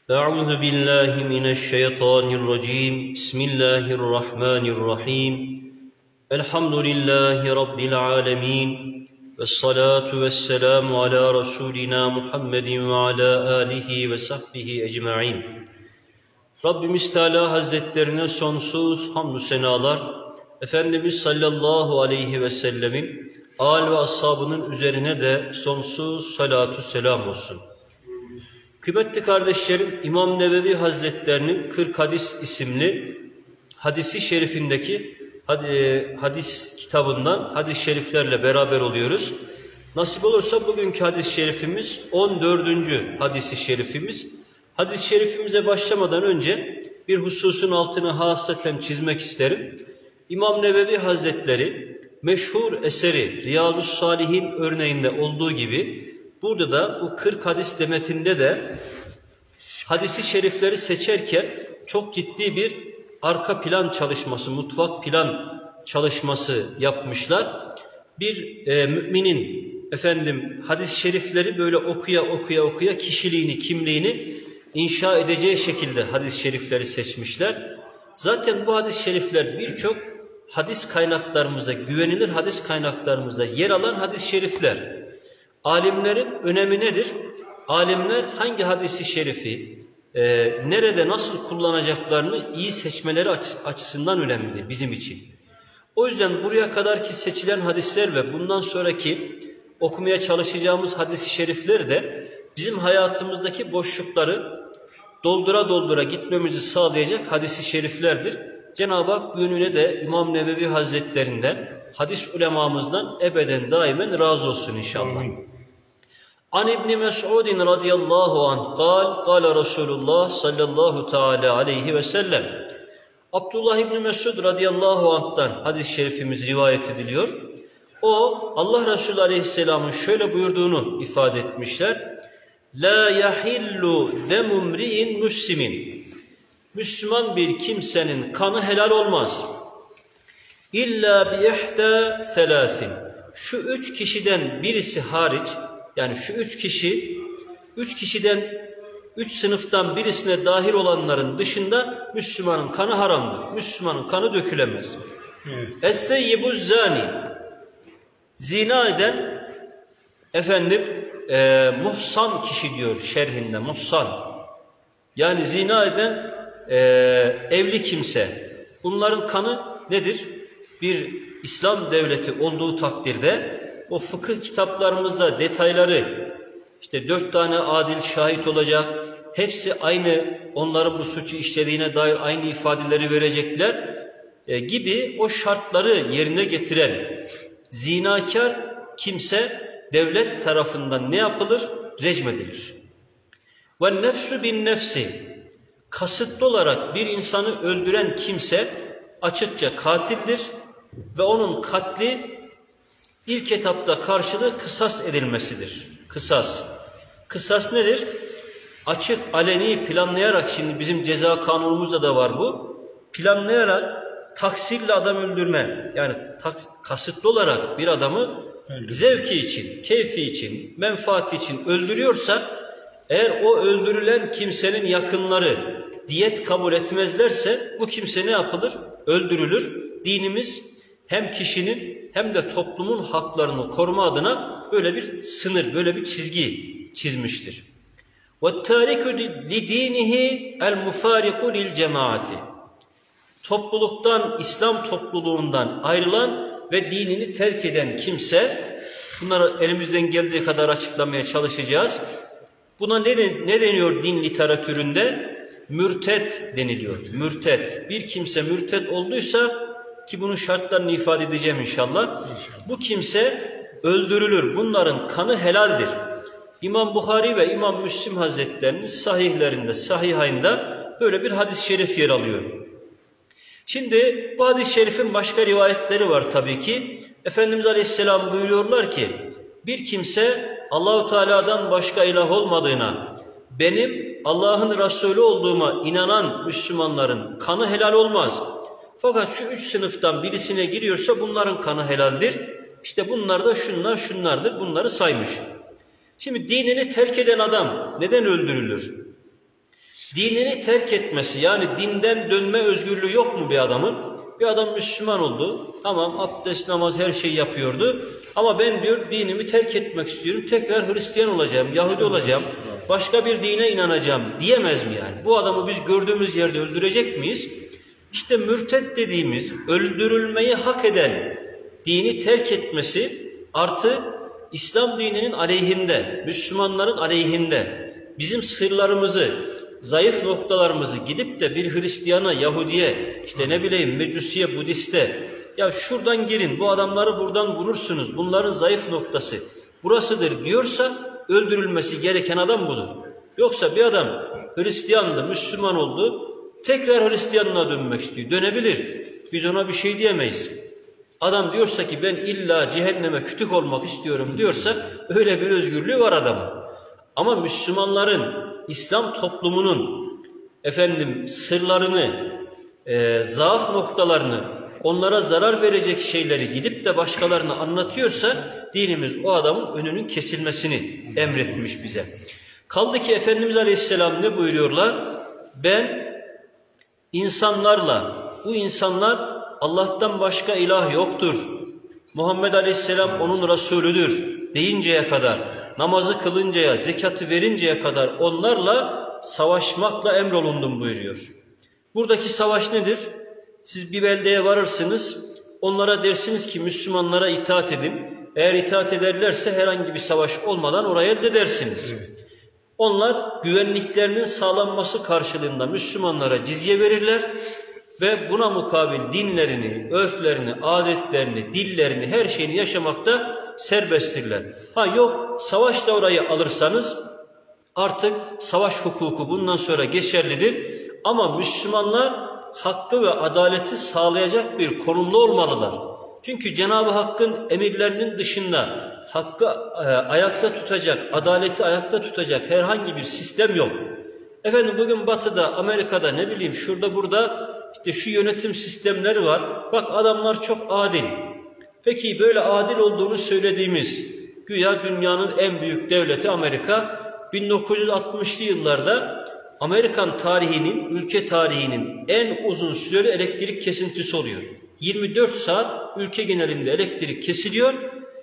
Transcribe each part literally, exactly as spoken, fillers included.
Euzu billahi mineşşeytanirracim. Bismillahirrahmanirrahim. Elhamdülillahi rabbil alamin. Vessalatu vesselamu ala rasulina Muhammedin ve ala alihi ve sahbihi ecmaîn. Rabbimiz Teala Hazretlerine sonsuz hamdü senalar, Efendimiz sallallahu aleyhi ve sellemin âl ve ashabının üzerine de sonsuz salatu selam olsun. Kıymetli kardeşlerim, İmam Nevevi Hazretlerinin kırk Hadis isimli hadisi şerifindeki hadis kitabından hadis-i şeriflerle beraber oluyoruz. Nasip olursa bugünkü hadis-i şerifimiz on dördüncü hadis-i şerifimiz. Hadis-i şerifimize başlamadan önce bir hususun altını hasaten çizmek isterim. İmam Nevevi Hazretleri meşhur eseri Riyâzu's-Sâlihîn örneğinde olduğu gibi burada da bu kırk hadis demetinde de hadisi şerifleri seçerken çok ciddi bir arka plan çalışması, mutfak plan çalışması yapmışlar. Bir e, müminin efendim hadis-i şerifleri böyle okuya okuya okuya kişiliğini, kimliğini inşa edeceği şekilde hadis-i şerifleri seçmişler. Zaten bu hadis-i şerifler birçok hadis kaynaklarımızda, güvenilir hadis kaynaklarımızda yer alan hadis-i şerifler. Alimlerin önemi nedir? Alimler hangi hadisi şerifi e, nerede nasıl kullanacaklarını iyi seçmeleri açısından önemlidir bizim için. O yüzden buraya kadarki seçilen hadisler ve bundan sonraki okumaya çalışacağımız hadis-i şerifler de bizim hayatımızdaki boşlukları doldura doldura gitmemizi sağlayacak hadis-i şeriflerdir. Cenab-ı Hak bu yönüne de İmam Nevevi Hazretlerinden, hadis ulemamızdan ebeden daimen razı olsun inşallah. An İbni Mes'udin radıyallahu anh kal, kâle Resulullah sallallahu teala aleyhi ve sellem. Abdullah İbni Mes'ud radıyallahu anh'tan hadis-i şerifimiz rivayet ediliyor. O Allah Resulü aleyhisselamın şöyle buyurduğunu ifade etmişler. La yahillu demumri'in müslimin. Müslüman bir kimsenin kanı helal olmaz. İlla bi ihda selasin. Şu üç kişiden birisi hariç, yani şu üç kişi, üç kişiden, üç sınıftan birisine dahil olanların dışında Müslümanın kanı haramdır. Müslümanın kanı dökülemez. Es-seyyibuz zani. Zina eden, efendim, e, muhsan kişi diyor şerhinde, muhsan. Yani zina eden e, evli kimse. Bunların kanı nedir? Bir İslam devleti olduğu takdirde o fıkıh kitaplarımızda detayları, işte dört tane adil şahit olacak, hepsi aynı, onların bu suçu işlediğine dair aynı ifadeleri verecekler e, gibi o şartları yerine getiren zinakar kimse devlet tarafından ne yapılır? Recmedilir. Ve nefsu bin nefsi. Kasıtlı olarak bir insanı öldüren kimse açıkça katildir ve onun katli ilk etapta karşılığı kısas edilmesidir. Kısas. Kısas nedir? Açık, aleni planlayarak, şimdi bizim ceza kanunumuzda da var bu. Planlayarak taksirle adam öldürme. Yani taks kasıtlı olarak bir adamı Öldür. zevki için, keyfi için, menfaati için öldürüyorsa, eğer o öldürülen kimsenin yakınları diyet kabul etmezlerse bu kimse ne yapılır? Öldürülür. Dinimiz hem kişinin hem de toplumun haklarını koruma adına böyle bir sınır, böyle bir çizgi çizmiştir. وَالتَّارِكُ لِد۪ينِهِ الْمُفَارِقُ لِلْجَمَاعَةِ. Topluluktan, İslam topluluğundan ayrılan ve dinini terk eden kimse, bunları elimizden geldiği kadar açıklamaya çalışacağız. Buna ne, ne deniyor din literatüründe? Mürted deniliyor. Mürted. Bir kimse mürted olduysa, ki bunun şartlarını ifade edeceğim inşallah, inşallah. Bu kimse öldürülür. Bunların kanı helaldir. İmam Buhari ve İmam Müslim Hazretlerinin sahihlerinde, sahihayında böyle bir hadis-i şerif yer alıyor. Şimdi bu hadis-i şerifin başka rivayetleri var tabii ki. Efendimiz Aleyhisselam buyuruyorlar ki, bir kimse Allah-u Teala'dan başka ilah olmadığına, benim Allah'ın Resulü olduğuma inanan Müslümanların kanı helal olmaz. Fakat şu üç sınıftan birisine giriyorsa bunların kanı helaldir. İşte bunlar da şunlar şunlardır. Bunları saymış. Şimdi dinini terk eden adam neden öldürülür? dinini terk etmesi, yani dinden dönme özgürlüğü yok mu bir adamın? Bir adam Müslüman oldu, tamam abdest, namaz, her şeyi yapıyordu. Ama ben diyor dinimi terk etmek istiyorum, tekrar Hristiyan olacağım, Yahudi olacağım, başka bir dine inanacağım diyemez mi yani? Bu adamı biz gördüğümüz yerde öldürecek miyiz? İşte mürted dediğimiz, öldürülmeyi hak eden dini terk etmesi artı İslam dininin aleyhinde, Müslümanların aleyhinde, bizim sırlarımızı, zayıf noktalarımızı gidip de bir Hristiyana, Yahudiye, işte ne bileyim Mecusiye, Budiste, ya şuradan girin, bu adamları buradan vurursunuz, bunların zayıf noktası burasıdır diyorsa öldürülmesi gereken adam budur. Yoksa bir adam Hristiyandı, Müslüman oldu, tekrar Hristiyanlığa dönmek istiyor, dönebilir. Biz ona bir şey diyemeyiz. Adam diyorsa ki ben illa cehenneme kütük olmak istiyorum diyorsa öyle bir özgürlüğü var adamın. Ama Müslümanların, İslam toplumunun efendim sırlarını, e, zaaf noktalarını, onlara zarar verecek şeyleri gidip de başkalarına anlatıyorsa dinimiz o adamın önünün kesilmesini emretmiş bize. Kaldı ki Efendimiz Aleyhisselam ne buyuruyorlar? Ben insanlarla, bu insanlar Allah'tan başka ilah yoktur, Muhammed Aleyhisselam onun Resulüdür deyinceye kadar, namazı kılıncaya, zekatı verinceye kadar onlarla savaşmakla emrolundum buyuruyor. Buradaki savaş nedir? Siz bir beldeye varırsınız, onlara dersiniz ki Müslümanlara itaat edin. Eğer itaat ederlerse herhangi bir savaş olmadan oraya elde edersiniz. Evet. Onlar güvenliklerinin sağlanması karşılığında Müslümanlara cizye verirler ve buna mukabil dinlerini, örflerini, adetlerini, dillerini, her şeyini yaşamakta serbesttirler. Ha yok, savaşla orayı alırsanız artık savaş hukuku bundan sonra geçerlidir. Ama Müslümanlar hakkı ve adaleti sağlayacak bir konumda olmalılar. Çünkü Cenab-ı Hakk'ın emirlerinin dışında hakkı e, ayakta tutacak, adaleti ayakta tutacak herhangi bir sistem yok. Efendim bugün Batı'da, Amerika'da, ne bileyim şurada burada işte şu yönetim sistemleri var. Bak adamlar çok adil. Peki böyle adil olduğunu söylediğimiz güya dünyanın en büyük devleti Amerika, bin dokuz yüz altmışlı yıllarda Amerikan tarihinin, ülke tarihinin en uzun süreli elektrik kesintisi oluyor. yirmi dört saat ülke genelinde elektrik kesiliyor.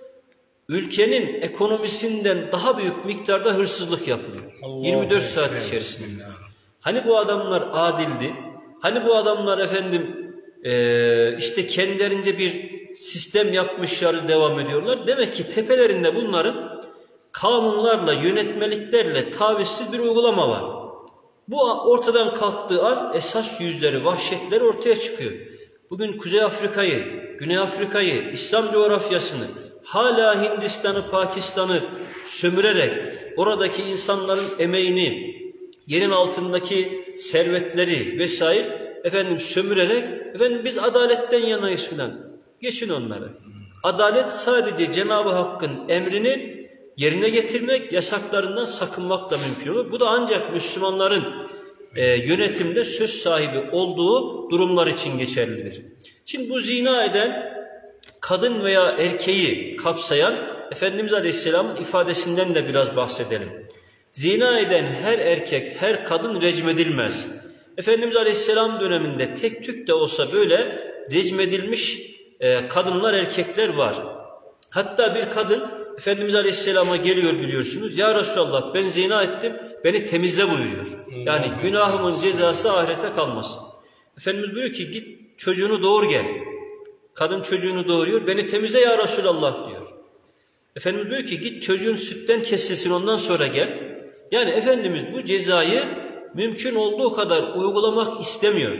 Ülkenin ekonomisinden daha büyük miktarda hırsızlık yapılıyor. Allah yirmi dört saat Allah içerisinde. Allah. Hani bu adamlar adildi? Hani bu adamlar efendim e, işte kendilerince bir sistem yapmışlar, devam ediyorlar. Demek ki tepelerinde bunların kanunlarla, yönetmeliklerle tavizsiz bir uygulama var. Bu ortadan kalktığı an esas yüzleri, vahşetleri ortaya çıkıyor. Bugün Kuzey Afrika'yı, Güney Afrika'yı, İslam coğrafyasını, hala Hindistan'ı, Pakistan'ı sömürerek oradaki insanların emeğini, yerin altındaki servetleri vesaire efendim sömürerek efendim biz adaletten yanayız filan. Geçin onları. Adalet sadece Cenab-ı Hakk'ın emrini yerine getirmek, yasaklarından sakınmakla mümkün olur. Bu da ancak Müslümanların e, yönetimde söz sahibi olduğu durumlar için geçerlidir. Şimdi bu zina eden kadın veya erkeği kapsayan Efendimiz Aleyhisselam'ın ifadesinden de biraz bahsedelim. Zina eden her erkek, her kadın recmedilmez. Efendimiz Aleyhisselam döneminde tek tük de olsa böyle recmedilmiş e, kadınlar, erkekler var. Hatta bir kadın Efendimiz Aleyhisselam'a geliyor biliyorsunuz. Ya Resulallah ben zina ettim, beni temizle buyuruyor. Yani günahımın cezası ahirete kalmasın. Efendimiz buyuruyor ki git çocuğunu doğur gel. Kadın çocuğunu doğuruyor, beni temizle ya Resulallah diyor. Efendimiz diyor ki git çocuğun sütten kesilsin ondan sonra gel. Yani Efendimiz bu cezayı mümkün olduğu kadar uygulamak istemiyor.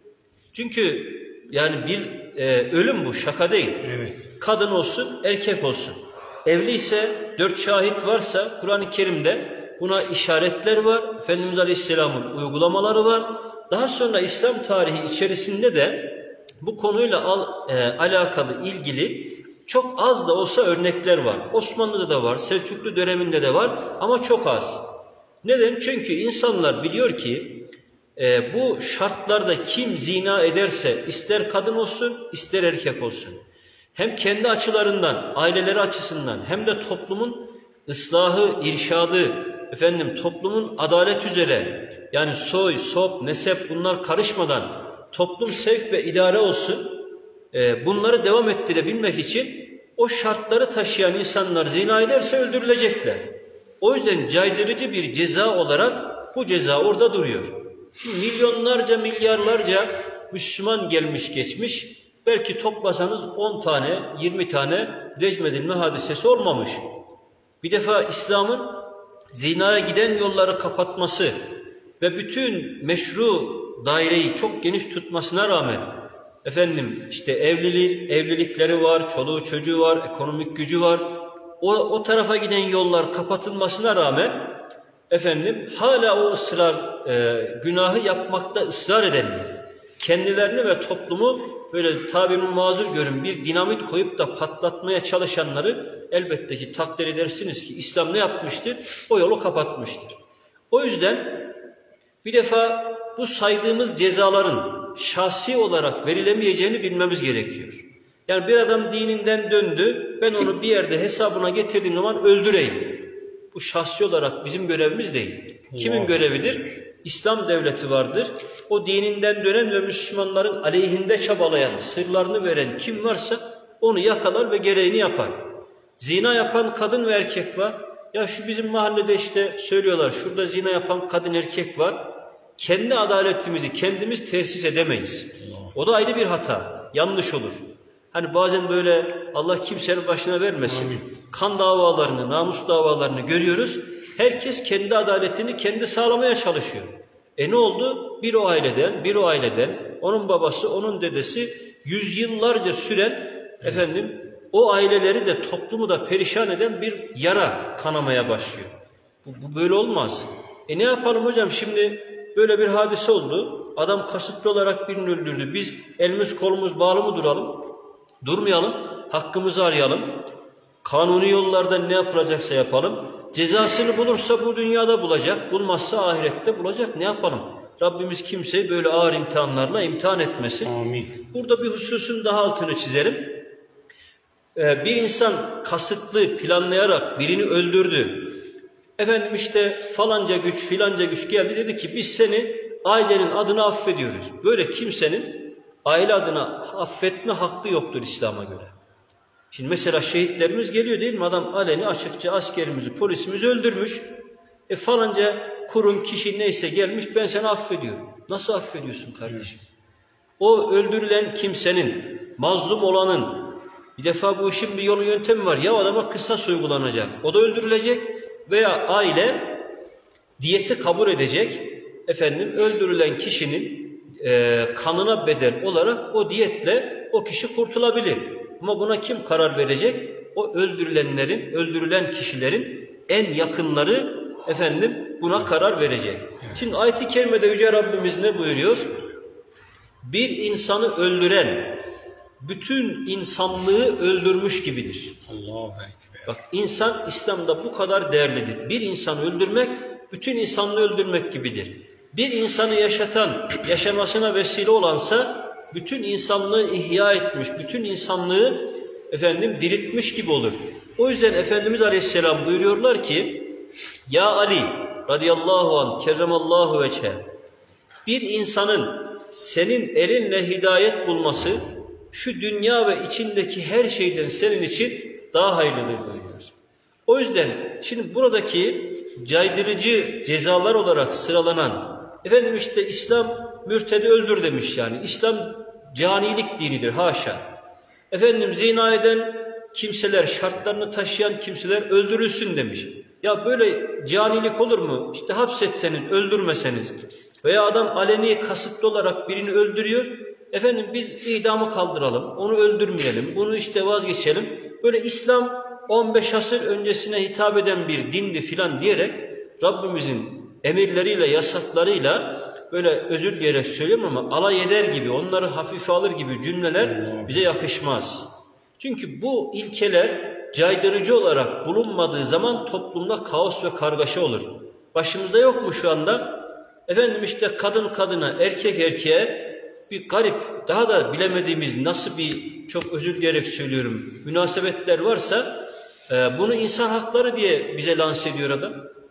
Çünkü yani bir e, ölüm bu, şaka değil. Evet. Kadın olsun, erkek olsun. Evliyse, dört şahit varsa Kur'an-ı Kerim'de buna işaretler var. Efendimiz Aleyhisselam'ın uygulamaları var. Daha sonra İslam tarihi içerisinde de bu konuyla al, e, alakalı ilgili çok az da olsa örnekler var. Osmanlı'da da var, Selçuklu döneminde de var ama çok az. Neden? Çünkü insanlar biliyor ki e, bu şartlarda kim zina ederse ister kadın olsun ister erkek olsun. Hem kendi açılarından, aileleri açısından hem de toplumun ıslahı, irşadı, efendim toplumun adalet üzere, yani soy, sop, nesep bunlar karışmadan toplum sevk ve idare olsun. E, bunları devam ettirebilmek için o şartları taşıyan insanlar zina ederse öldürülecekler. O yüzden caydırıcı bir ceza olarak bu ceza orada duruyor. Şimdi milyonlarca, milyarlarca Müslüman gelmiş geçmiş, belki toplasanız on tane, yirmi tane recmedilme hadisesi olmamış. Bir defa İslam'ın zinaya giden yolları kapatması ve bütün meşru daireyi çok geniş tutmasına rağmen, efendim işte evlilik, evlilikleri var, çoluğu çocuğu var, ekonomik gücü var. O, o tarafa giden yollar kapatılmasına rağmen efendim hala o ısrar, e, günahı yapmakta ısrar edenler, kendilerini ve toplumu böyle tabirimi mazur görün bir dinamit koyup da patlatmaya çalışanları elbette ki takdir edersiniz ki İslam ne yapmıştır? O yolu kapatmıştır. O yüzden bir defa bu saydığımız cezaların şahsi olarak verilemeyeceğini bilmemiz gerekiyor. Yani bir adam dininden döndü, ben onu bir yerde hesabına getirdiğim zaman öldüreyim. Bu şahsi olarak bizim görevimiz değil. Kimin görevidir? İslam devleti vardır. O dininden dönen ve Müslümanların aleyhinde çabalayan, sırlarını veren kim varsa onu yakalar ve gereğini yapar. Zina yapan kadın ve erkek var. Ya şu bizim mahallede işte söylüyorlar, şurada zina yapan kadın erkek var. Kendi adaletimizi kendimiz tesis edemeyiz. O da ayrı bir hata. Yanlış olur. Hani bazen böyle Allah kimsenin başına vermesin. Amin. Kan davalarını, namus davalarını görüyoruz. Herkes kendi adaletini kendi sağlamaya çalışıyor. E ne oldu? Bir o aileden, bir o aileden, onun babası, onun dedesi yüzyıllarca süren efendim o aileleri de toplumu da perişan eden bir yara kanamaya başlıyor. Bu, bu böyle olmaz. E ne yapalım hocam şimdi? Böyle bir hadise oldu. Adam kasıtlı olarak birini öldürdü. Biz elimiz kolumuz bağlı mı duralım? Durmayalım. Hakkımızı arayalım. Kanuni yollardan ne yapılacaksa yapalım. Cezasını bulursa bu dünyada bulacak. Bulmazsa ahirette bulacak. Ne yapalım? Rabbimiz kimseyi böyle ağır imtihanlarla imtihan etmesin. Amin. Burada bir hususun daha altını çizelim. Ee, bir insan kasıtlı planlayarak birini öldürdü. Efendim işte falanca güç filanca güç geldi dedi ki biz seni ailenin adına affediyoruz. Böyle kimsenin aile adına affetme hakkı yoktur İslam'a göre. Şimdi mesela şehitlerimiz geliyor değil mi? Adam aleni açıkça askerimizi, polisimizi öldürmüş. E falanca kurum, kişi neyse gelmiş ben seni affediyorum. Nasıl affediyorsun kardeşim? O öldürülen kimsenin, mazlum olanın bir defa bu işin bir yolu yöntemi var. Ya adama kısas uygulanacak. O da öldürülecek. Veya aile diyeti kabul edecek, efendim öldürülen kişinin e, kanına bedel olarak o diyetle o kişi kurtulabilir. Ama buna kim karar verecek? O öldürülenlerin, öldürülen kişilerin en yakınları efendim buna karar verecek. Şimdi ayet-i kerimede Yüce Rabbimiz ne buyuruyor? Bir insanı öldüren bütün insanlığı öldürmüş gibidir. Allahu Ekber. Bak insan İslam'da bu kadar değerlidir. Bir insanı öldürmek, bütün insanlığı öldürmek gibidir. Bir insanı yaşatan, yaşamasına vesile olansa, bütün insanlığı ihya etmiş, bütün insanlığı efendim diriltmiş gibi olur. O yüzden Efendimiz Aleyhisselam buyuruyorlar ki, Ya Ali radıyallahu anh, kerremallahu veçhe, bir insanın senin elinle hidayet bulması, şu dünya ve içindeki her şeyden senin için daha hayırlıdır buyuruyor. O yüzden şimdi buradaki caydırıcı cezalar olarak sıralanan, efendim işte İslam mürtedi öldür demiş yani. İslam canilik dinidir haşa. Efendim zina eden kimseler, şartlarını taşıyan kimseler öldürülsün demiş. Ya böyle canilik olur mu? İşte hapsetseniz, öldürmeseniz veya adam aleni kasıtlı olarak birini öldürüyor. Efendim biz idamı kaldıralım, onu öldürmeyelim, bunu işte vazgeçelim. Böyle İslam on beş asır öncesine hitap eden bir dindi filan diyerek Rabbimizin emirleriyle, yasaklarıyla böyle özür dileyerek söylüyorum ama alay eder gibi, onları hafife alır gibi cümleler bize yakışmaz. Çünkü bu ilkeler caydırıcı olarak bulunmadığı zaman toplumda kaos ve kargaşa olur. Başımızda yok mu şu anda? Efendim işte kadın kadına, erkek erkeğe bir garip, daha da bilemediğimiz nasıl bir, çok özür dileyerek söylüyorum, münasebetler varsa e, bunu insan hakları diye bize lanse ediyor adam.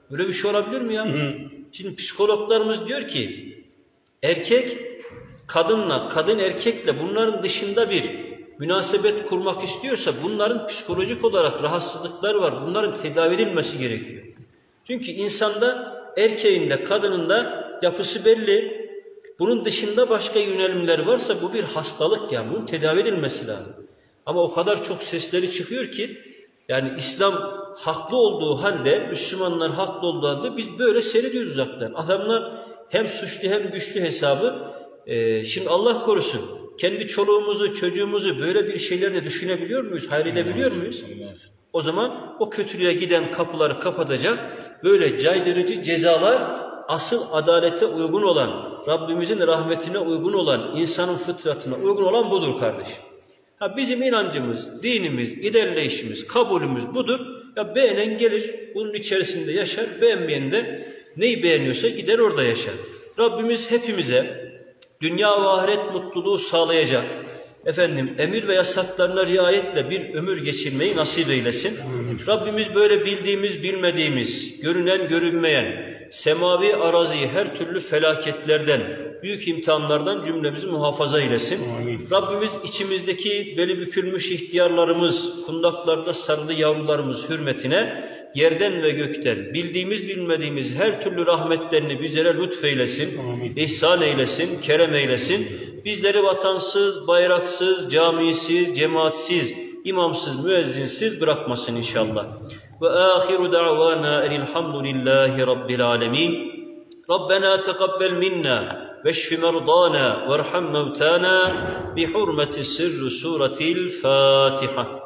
Böyle bir şey olabilir mi ya? Hı. Şimdi psikologlarımız diyor ki erkek kadınla, kadın erkekle bunların dışında bir münasebet kurmak istiyorsa bunların psikolojik olarak rahatsızlıkları var. Bunların tedavi edilmesi gerekiyor. Çünkü insanda erkeğin de kadının da yapısı belli. Bunun dışında başka yönelimler varsa bu bir hastalık yani. Bunun tedavi edilmesi lazım. Ama o kadar çok sesleri çıkıyor ki yani İslam haklı olduğu halde, Müslümanlar haklı olduğu halde biz böyle seyrediyoruz uzaktan. Adamlar hem suçlu hem güçlü hesabı. Ee, şimdi Allah korusun. Kendi çoluğumuzu, çocuğumuzu böyle bir şeylerle düşünebiliyor muyuz? Hayal edebiliyor muyuz? O zaman o kötülüğe giden kapıları kapatacak, böyle caydırıcı cezalar asıl adalete uygun olan, Rabbimizin rahmetine uygun olan, insanın fıtratına uygun olan budur kardeşim. Ha, bizim inancımız, dinimiz, ilerleyişimiz, kabulümüz budur. Ya beğenen gelir, bunun içerisinde yaşar, beğenmeyen de neyi beğeniyorsa gider orada yaşar. Rabbimiz hepimize dünya ve ahiret mutluluğu sağlayacak, efendim emir ve yasaklarına riayetle bir ömür geçirmeyi nasip eylesin. Rabbimiz böyle bildiğimiz, bilmediğimiz, görünen, görünmeyen, semavi arazi her türlü felaketlerden, büyük imtihanlardan cümlemizi muhafaza eylesin. Amin. Rabbimiz içimizdeki beli bükülmüş ihtiyarlarımız, kundaklarda sarılı yavrularımız hürmetine yerden ve gökten bildiğimiz bilmediğimiz her türlü rahmetlerini bizlere lütfeylesin, Amin. İhsan eylesin, kerem eylesin. Bizleri vatansız, bayraksız, camisiz, cemaatsiz, imamsız, müezzinsiz bırakmasın inşallah. Ve ahiru da'vana enilhamdülillahi rabbil alemin. Rabbena teqabbel minna veşfi merdana verham mevtana bihurmeti sirri suretil Fatiha.